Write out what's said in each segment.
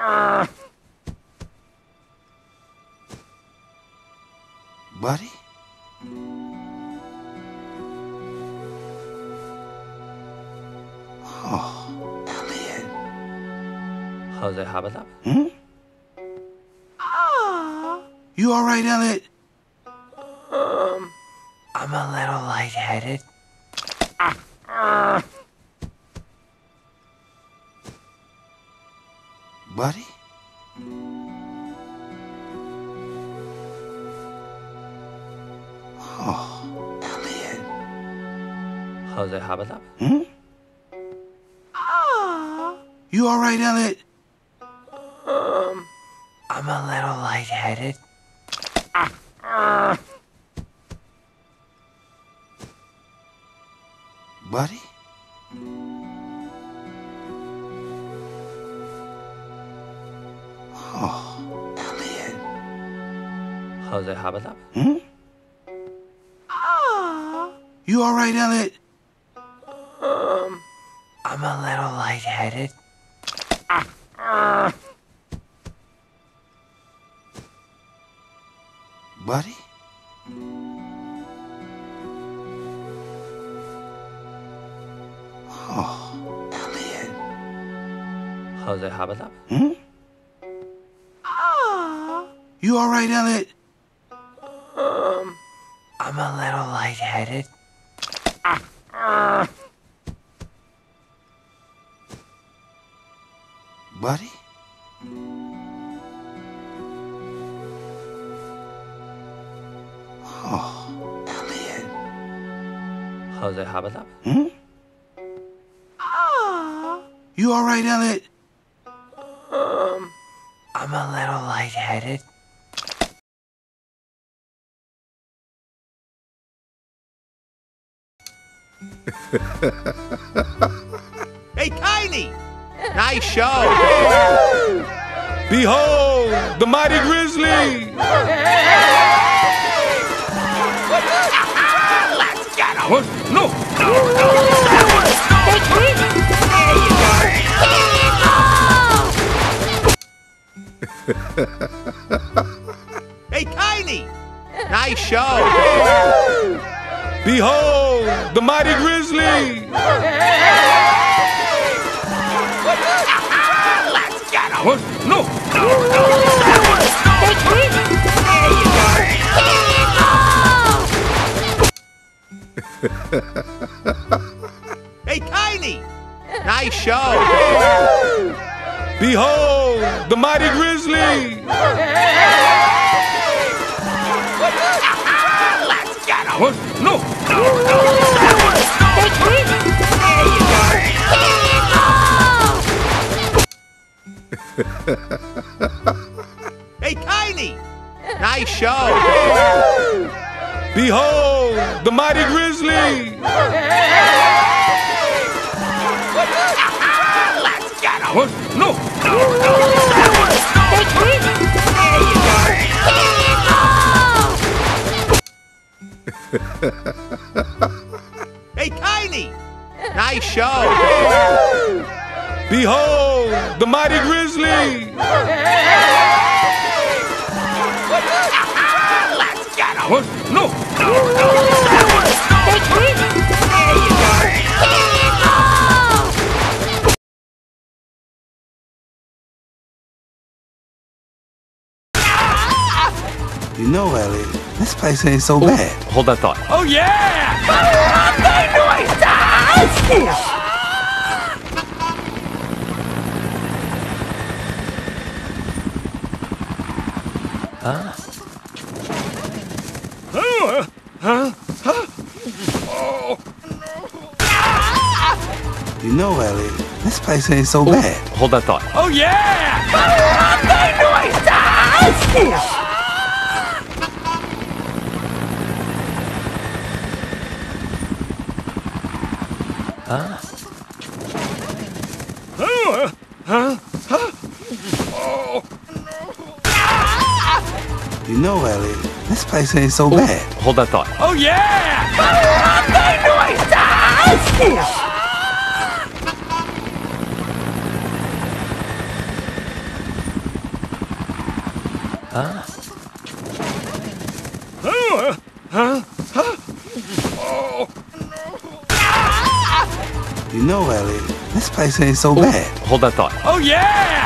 Buddy? Oh, Elliot. How's it happen? Hmm? You all right, Elliot? I'm a little lightheaded. Buddy? Oh, Elliot. How's it happen? Hmm? You all right, Elliot? I'm a little lightheaded. Buddy? Oh, Elliot. How's it happen? Hmm? You all right, Elliot? I'm a little lightheaded. Buddy? Oh, Elliot. How's it happen? Hmm? You all right, Elliot? I'm a little lightheaded. Buddy? Oh, Elliot. How's it happen? Hmm? You all right, Elliot? I'm a little lightheaded. Hey, Tiny! Nice show! Behold, the mighty grizzly! Let's get him! What? No! Hey, Tiny! Nice show! Behold, the mighty grizzly! Let's get him! What? No! Hey, Tiny! Nice show! Behold, the mighty grizzly! Let's get him! What? No! Hey, Tiny! Nice show! Behold, the mighty grizzly! Let's get him! What? No! Hey, Tiny! Nice show! Behold, the mighty grizzly! Let's get him! What? No! You know, Elliot, this place ain't so bad. Hold that thought. Oh, yeah! You know, Elliot, this place ain't so bad. Hold that thought. Oh, yeah! You know, Elliot, this place ain't so bad. Hold that thought. Oh, yeah! You know, Elliot, this place ain't so bad. Hold that thought. Oh yeah!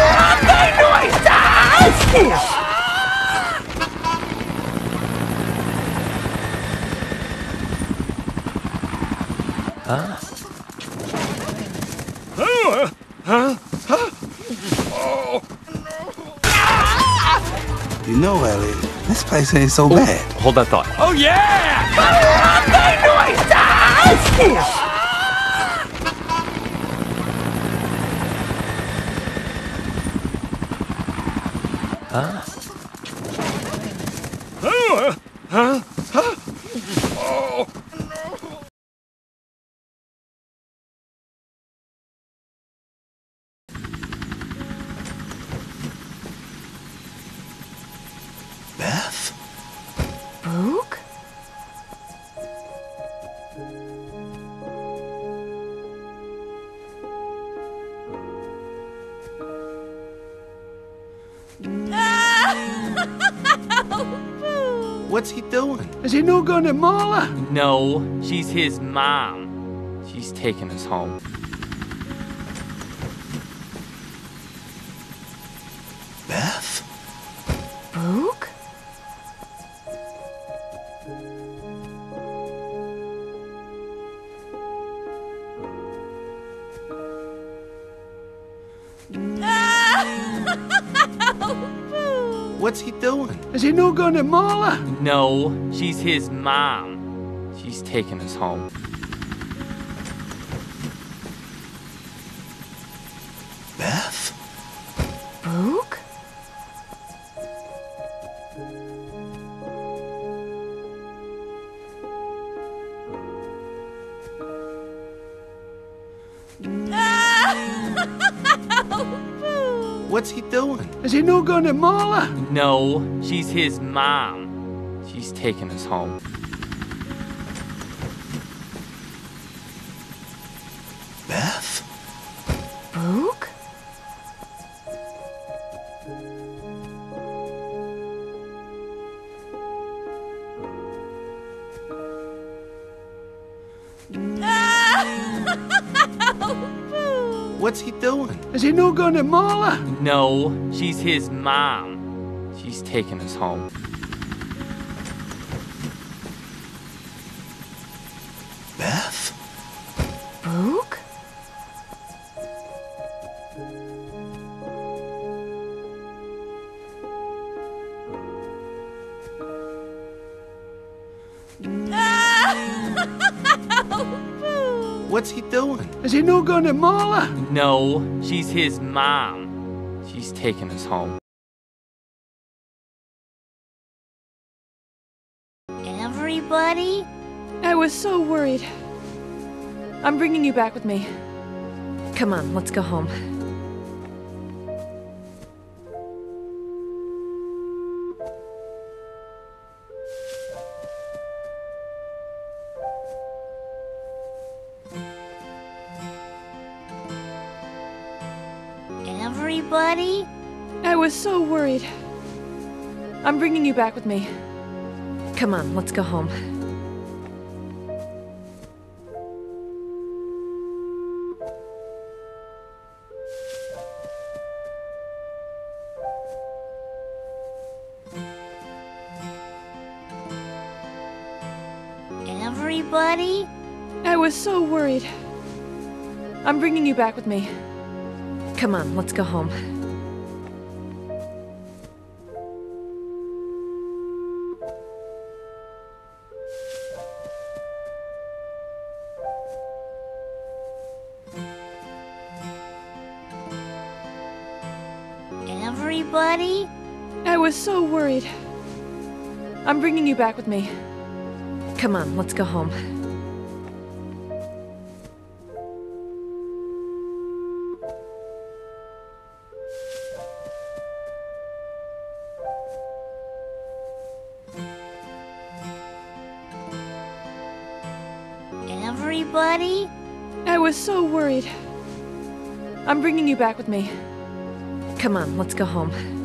You know, Elliot, this place ain't so bad. Hold that thought. Oh yeah! Beth? Boog? What's he doing? Is he no going to Marla? No, she's his mom. She's taking us home. Beth? Boog? What's he doing? Is he no going to Marla? No, she's his mom. She's taking us home. Beth? Boog? What's he doing? Is he no going to Marla? No, she's his mom. She's taking us home. Beth? Boog? What's he doing? Is he no going to Marla? No, she's his mom. She's taking us home. Beth? Boog? What's he doing? Is he no going to Marla? No, she's his mom. She's taking us home. Everybody? I was so worried. I'm bringing you back with me. Come on, let's go home. Everybody? I was so worried. I'm bringing you back with me. Come on, let's go home. Everybody? I was so worried. I'm bringing you back with me. Come on, let's go home. Everybody? I was so worried. I'm bringing you back with me. Come on, let's go home. Everybody? I was so worried. I'm bringing you back with me. Come on, let's go home.